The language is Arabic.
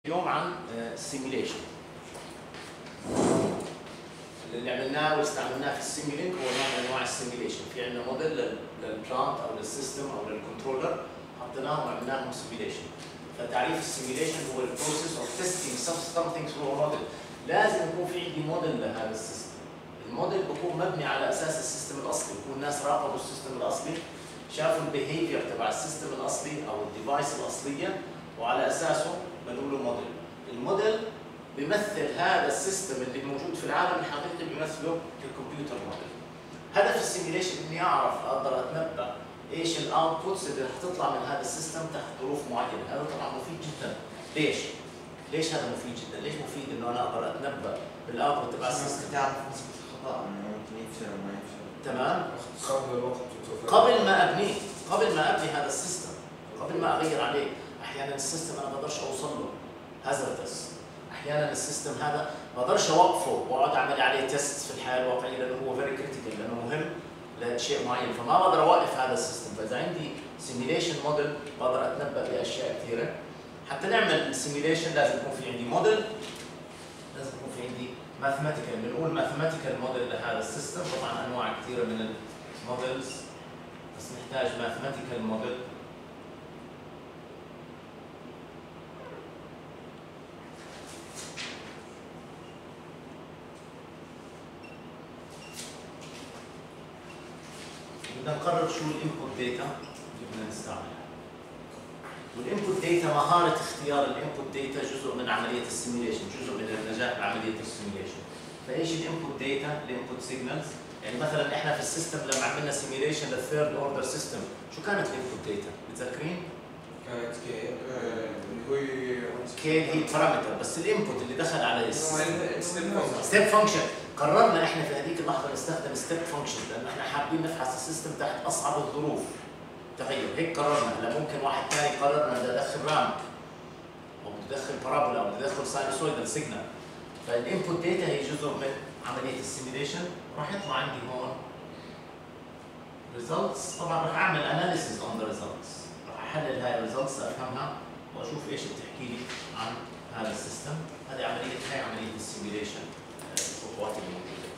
اليوم عن السيميليشن. اللي عملناه واستعملناه في السيميلينك هو نوع من انواع السيميليشن. في عندنا موديل للبلانت او للسيستم او للكنترولر حطيناه وعملناه سيميليشن. فتعريف السيميليشن هو البروسيس اوف تيستينج something through a model. لازم يكون في عندي موديل لهذا السيستم. الموديل بيكون مبني على اساس السيستم الاصلي، بيكون الناس راقبوا السيستم الاصلي، شافوا البيهيفير تبع السيستم الاصلي او الديفايس الاصليه، وعلى اساسه بنقول له موديل. الموديل بيمثل هذا السيستم اللي موجود في العالم الحقيقي، بيمثله ككمبيوتر موديل. هدف السيميليشن اني اعرف اقدر اتنبا ايش الاوتبوتس اللي رح تطلع من هذا السيستم تحت ظروف معينه. هذا طبعا مفيد جدا. ليش؟ ليش هذا مفيد جدا؟ ليش مفيد انه انا اقدر اتنبا بالاوتبوت تبع السيستم؟ تعرف نسبة الخطأ انه ممكن يفشل وما يفشل. تمام؟ اختصار للوقت قبل ما ابني هذا السيستم، قبل ما اغير عليه، احيانا السيستم انا ما بقدرش اوصل له، هازاردس. احيانا السيستم هذا ما بقدرش اوقفه واقعد اعمل عليه تيست في الحياه الواقعيه لانه هو فيري كريتيكال، لانه مهم لشيء معين، فما بقدر اوقف هذا السيستم. فاذا عندي سيميليشن موديل بقدر اتنبا باشياء كثيره. حتى نعمل سيميليشن لازم يكون في عندي موديل، لازم يكون في عندي ماثيماتيكال. بنقول ماثيماتيكال موديل لهذا السيستم. طبعا انواع كثيره من الموديلز، بس نحتاج ماثيماتيكال موديل. بدنا نقرر شو الانبوت داتا اللي بدنا نستعملها. والانبوت داتا، مهاره اختيار الانبوت داتا جزء من عمليه السيميليشن، جزء من النجاح بعمليه السيميليشن. فايش الانبوت داتا؟ الانبوت سيجنالز. يعني مثلا احنا في السيستم لما عملنا سيميليشن للثيرد اوردر سيستم، شو كانت الانبوت داتا؟ متذكرين؟ كانت كي اللي هو كي هي بارامتر، بس الانبوت اللي دخل على ستيب فانكشن. قررنا احنا في هذيك اللحظه نستخدم ستيب فانكشن لان احنا حابين نفحص السيستم تحت اصعب الظروف. تغير هيك قررنا. هلا ممكن واحد ثاني قرر انه بدي ادخل رامك او بدي ادخل بارابولا او بدي ادخل ساينوسويدال سيجنال. فالانبوت داتا هي جزء من عمليه السيميليشن. راح يطلع عندي هون ريزلتس. طبعا راح اعمل اناليسيز اون ذا ريزلتس، راح احلل هاي الريزلتس افهمها واشوف ايش بتحكي لي عن هذا السيستم. هذه عمليه السيميليشن، الخطوات اللي موجوده.